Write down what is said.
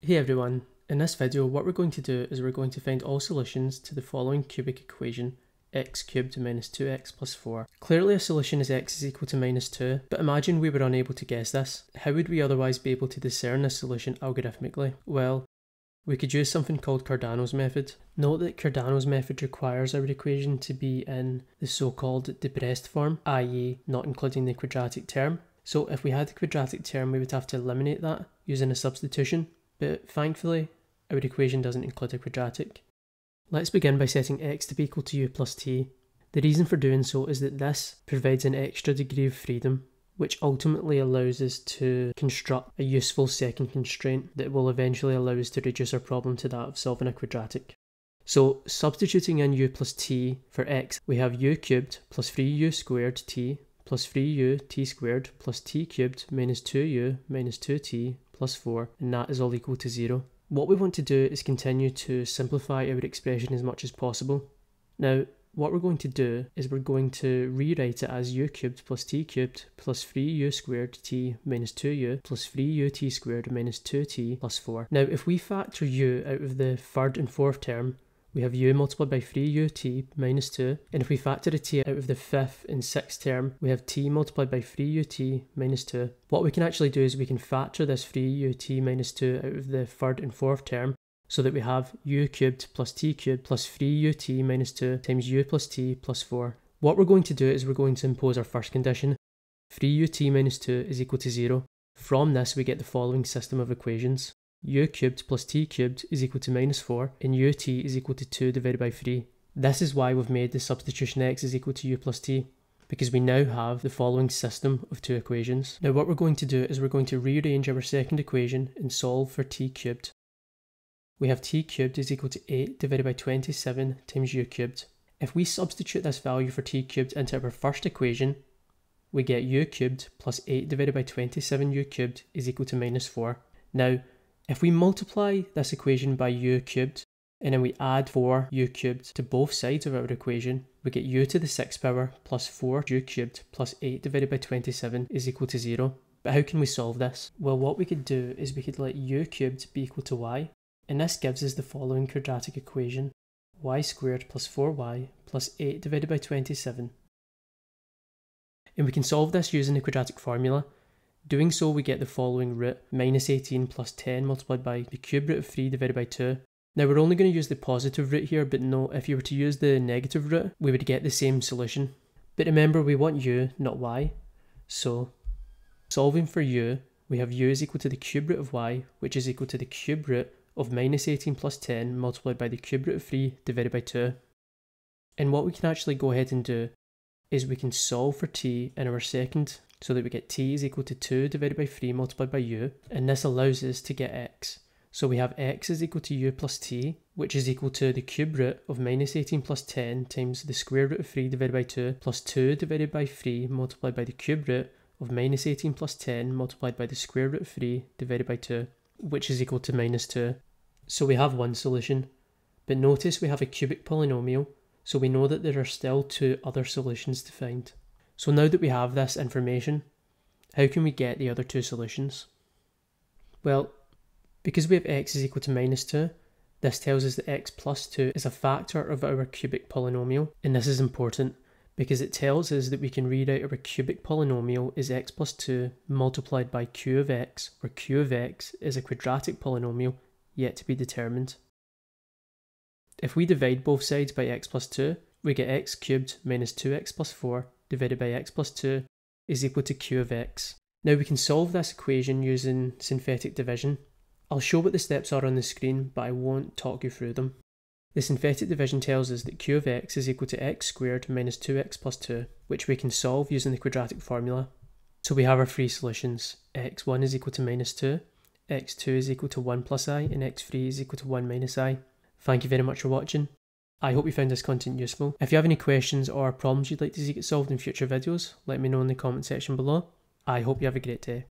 Hey everyone, in this video what we're going to do is we're going to find all solutions to the following cubic equation, x cubed minus 2x plus 4. Clearly a solution is x is equal to minus 2, but imagine we were unable to guess this. How would we otherwise be able to discern this solution algorithmically? Well, we could use something called Cardano's method. Note that Cardano's method requires our equation to be in the so-called depressed form, i.e. not including the quadratic term. So if we had the quadratic term we would have to eliminate that using a substitution. But thankfully, our equation doesn't include a quadratic. Let's begin by setting x to be equal to u plus t. The reason for doing so is that this provides an extra degree of freedom, which ultimately allows us to construct a useful second constraint that will eventually allow us to reduce our problem to that of solving a quadratic. So substituting in u plus t for x, we have u cubed plus 3u squared t plus 3u t squared plus t cubed minus 2u minus 2t plus 4, and that is all equal to 0. What we want to do is continue to simplify our expression as much as possible. Now, what we're going to do is we're going to rewrite it as u cubed plus t cubed plus 3u squared t minus 2u plus 3ut squared minus 2t plus 4. Now, if we factor u out of the third and fourth term, we have u multiplied by 3ut minus 2, and if we factor a t out of the fifth and sixth term, we have t multiplied by 3ut minus 2. What we can actually do is we can factor this 3ut minus 2 out of the third and fourth term, so that we have u cubed plus t cubed plus 3ut minus 2 times u plus t plus 4. What we're going to do is we're going to impose our first condition. 3ut minus 2 is equal to 0. From this we get the following system of equations. U cubed plus t cubed is equal to minus 4 and ut is equal to 2 divided by 3. This is why we've made the substitution x is equal to u plus t, because we now have the following system of two equations. Now what we're going to do is we're going to rearrange our second equation and solve for t cubed. We have t cubed is equal to 8 divided by 27 times u cubed. If we substitute this value for t cubed into our first equation, we get u cubed plus 8 divided by 27 u cubed is equal to minus 4. Now, if we multiply this equation by u cubed, and then we add 4 u cubed to both sides of our equation, we get u to the 6th power plus 4 u cubed plus 8 divided by 27 is equal to 0. But how can we solve this? Well, what we could do is we could let u cubed be equal to y, and this gives us the following quadratic equation, y squared plus 4y plus 8 divided by 27. And we can solve this using the quadratic formula. Doing so, we get the following root, minus 18 plus 10 multiplied by the cube root of 3 divided by 2. Now we're only going to use the positive root here, but note if you were to use the negative root, we would get the same solution. But remember, we want u, not y. So, solving for u, we have u is equal to the cube root of y, which is equal to the cube root of minus 18 plus 10 multiplied by the cube root of 3 divided by 2. And what we can actually go ahead and do is we can solve for t in our second, so that we get t is equal to 2 divided by 3 multiplied by u, and this allows us to get x. So we have x is equal to u plus t, which is equal to the cube root of minus 18 plus 10 times the square root of 3 divided by 2 plus 2 divided by 3 multiplied by the cube root of minus 18 plus 10 multiplied by the square root of 3 divided by 2, which is equal to minus 2. So we have one solution, but notice we have a cubic polynomial, so we know that there are still two other solutions to find. So now that we have this information, how can we get the other two solutions? Well, because we have x is equal to minus 2, this tells us that x plus 2 is a factor of our cubic polynomial, and this is important because it tells us that we can rewrite our cubic polynomial as x plus 2 multiplied by q of x, where q of x is a quadratic polynomial yet to be determined. If we divide both sides by x plus 2, we get x cubed minus 2x plus 4 divided by x plus 2 is equal to q of x. Now we can solve this equation using synthetic division. I'll show what the steps are on the screen, but I won't talk you through them. The synthetic division tells us that q of x is equal to x squared minus 2x plus 2, which we can solve using the quadratic formula. So we have our three solutions. x1 is equal to minus 2, x2 is equal to 1 plus I, and x3 is equal to 1 minus I. Thank you very much for watching. I hope you found this content useful. If you have any questions or problems you'd like to see get solved in future videos, let me know in the comment section below. I hope you have a great day.